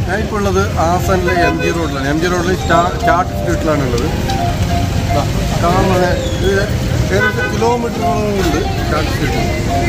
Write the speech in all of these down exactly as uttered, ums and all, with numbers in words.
ഞാനിപ്പോൾ ഉള്ളത് ഹാസനിലെ എം ജി റോഡിലാണ്. എം ജി റോഡിൽ ചാട്ട് സ്ട്രീറ്റിലാണ് ഉള്ളത്. കാണുന്നത് ഇത് ഏകദേശം കിലോമീറ്ററുകളുണ്ട് ചാട്ട് സ്ട്രീറ്റ്.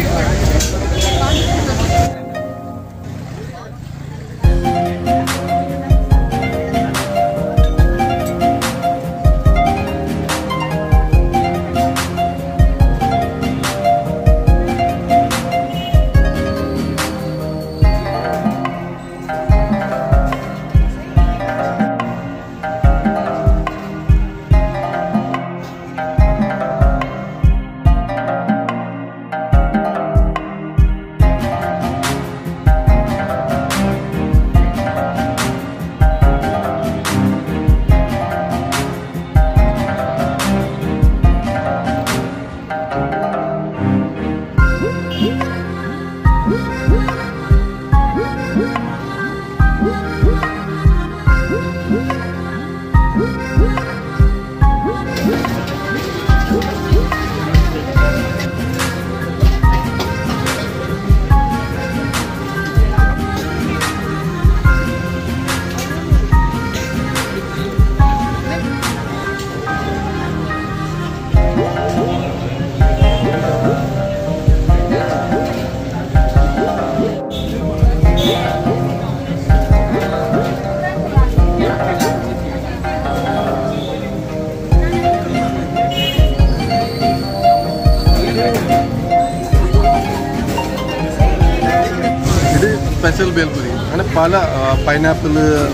സ്പെഷ്യൽ ബേൽപുരി അങ്ങനെ പല പൈനാപ്പിൾ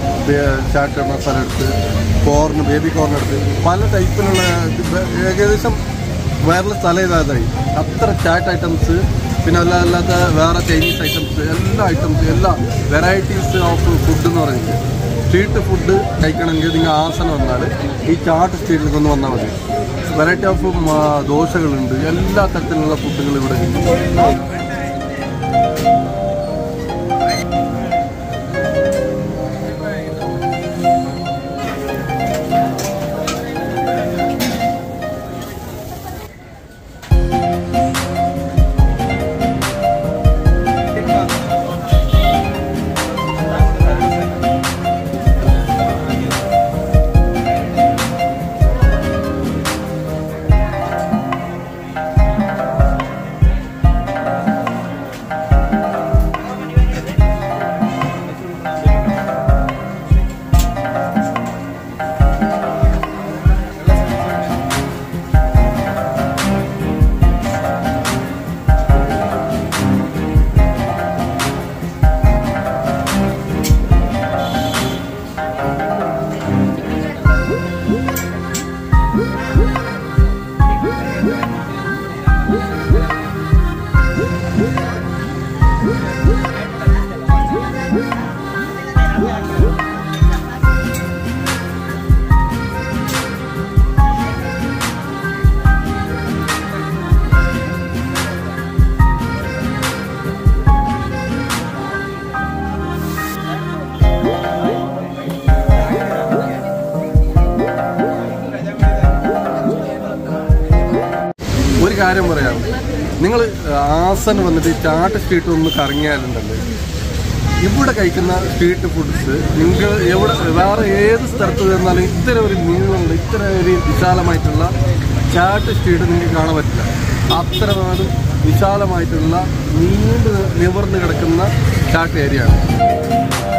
ചാട്ട് മസാല എടുത്ത് കോർൺ ബേബി കോർൺ എടുത്ത് പല ടൈപ്പിലുള്ള ഏകദേശം വേറെ സ്ഥലം ഇതായി അത്ര ചാറ്റ് ഐറ്റംസ് പിന്നെ അല്ലാതെ അല്ലാത്ത വേറെ ചൈനീസ് ഐറ്റംസ് എല്ലാ ഐറ്റംസ് എല്ലാ വെറൈറ്റീസ് ഓഫ് ഫുഡ് എന്ന് പറയുന്നത് സ്ട്രീറ്റ് ഫുഡ് കഴിക്കണമെങ്കിൽ നിങ്ങൾ ഹാസൻ വന്നാൽ ഈ ചാട്ട് സ്ട്രീറ്റിലേക്ക് ഒന്ന് വന്നാൽ മതി. വെറൈറ്റി ഓഫ് ദോശകളുണ്ട്, എല്ലാ തരത്തിലുള്ള ഫുഡുകൾ ഇവിടെ കിട്ടും. ഒരു കാര്യം പറയാം, നിങ്ങൾ ഹാസൻ വന്നിട്ട് ചാട്ട് സ്ട്രീറ്റ് ഒന്ന് കറങ്ങിയാലുണ്ടല്ലോ ഇവിടെ കഴിക്കുന്ന സ്ട്രീറ്റ് ഫുഡ്സ് നിങ്ങൾ എവിടെ വേറെ ഏത് സ്ഥലത്ത് ചെന്നാലും ഇത്ര ഒരു നീളമുള്ള ഇത്ര ഒരു വിശാലമായിട്ടുള്ള ചാട്ട് സ്ട്രീറ്റ് നിങ്ങൾക്ക് കാണാൻ പറ്റില്ല. അത്ര വിശാലമായിട്ടുള്ള നീണ്ടു നിവർന്ന് കിടക്കുന്ന ചാട്ട് ഏരിയ ആണ്.